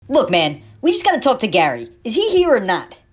Look, man, we just gotta talk to Gary. Is he here or not?